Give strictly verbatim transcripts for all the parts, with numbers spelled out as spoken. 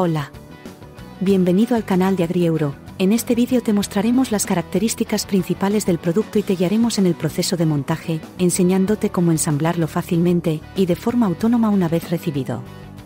Hola. Bienvenido al canal de AgriEuro. En este vídeo te mostraremos las características principales del producto y te guiaremos en el proceso de montaje, enseñándote cómo ensamblarlo fácilmente y de forma autónoma una vez recibido.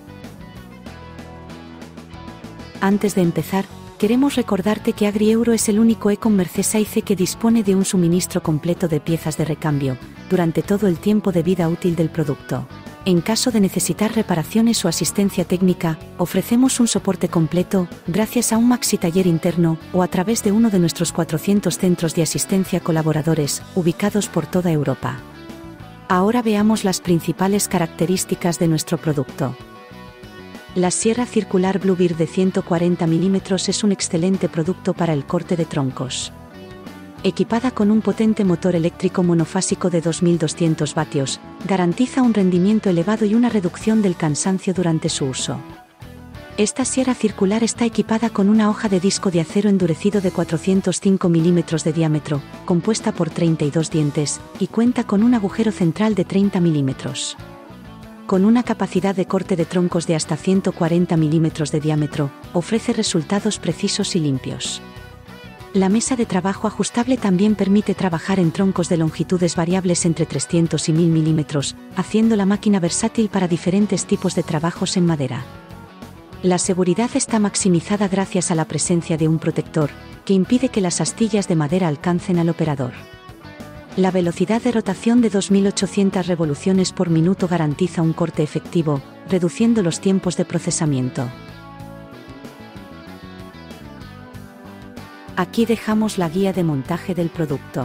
Antes de empezar, queremos recordarte que AgriEuro es el único e-commerce S A I C que dispone de un suministro completo de piezas de recambio, durante todo el tiempo de vida útil del producto. En caso de necesitar reparaciones o asistencia técnica, ofrecemos un soporte completo, gracias a un maxi taller interno, o a través de uno de nuestros cuatrocientos centros de asistencia colaboradores, ubicados por toda Europa. Ahora veamos las principales características de nuestro producto. La sierra circular Bluebird de ciento cuarenta milímetros es un excelente producto para el corte de troncos. Equipada con un potente motor eléctrico monofásico de dos mil doscientos vatios, garantiza un rendimiento elevado y una reducción del cansancio durante su uso. Esta sierra circular está equipada con una hoja de disco de acero endurecido de cuatrocientos cinco milímetros de diámetro, compuesta por treinta y dos dientes, y cuenta con un agujero central de treinta milímetros. Con una capacidad de corte de troncos de hasta ciento cuarenta milímetros de diámetro, ofrece resultados precisos y limpios. La mesa de trabajo ajustable también permite trabajar en troncos de longitudes variables entre trescientos y mil milímetros, haciendo la máquina versátil para diferentes tipos de trabajos en madera. La seguridad está maximizada gracias a la presencia de un protector, que impide que las astillas de madera alcancen al operador. La velocidad de rotación de dos mil ochocientas revoluciones por minuto garantiza un corte efectivo, reduciendo los tiempos de procesamiento. Aquí dejamos la guía de montaje del producto.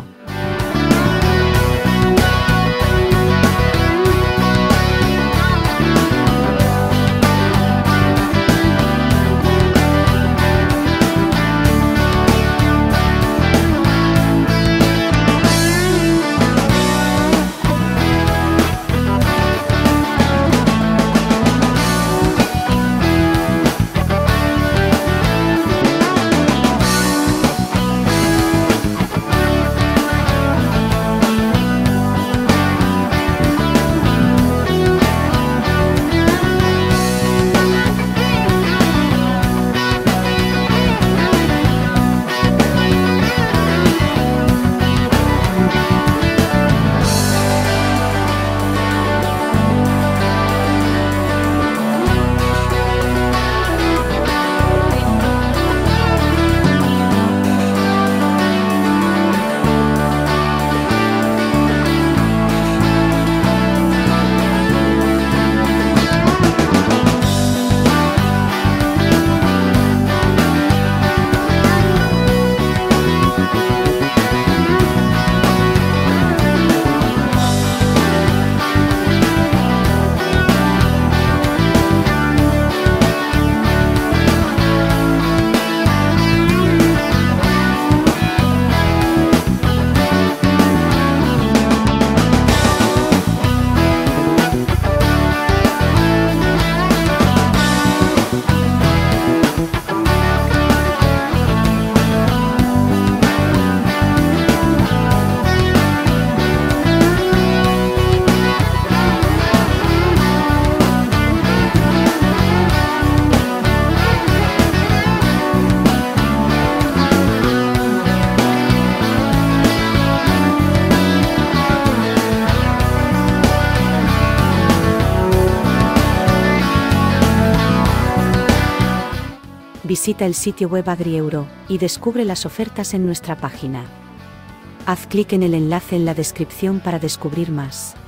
Visita el sitio web AgriEuro y descubre las ofertas en nuestra página. Haz clic en el enlace en la descripción para descubrir más.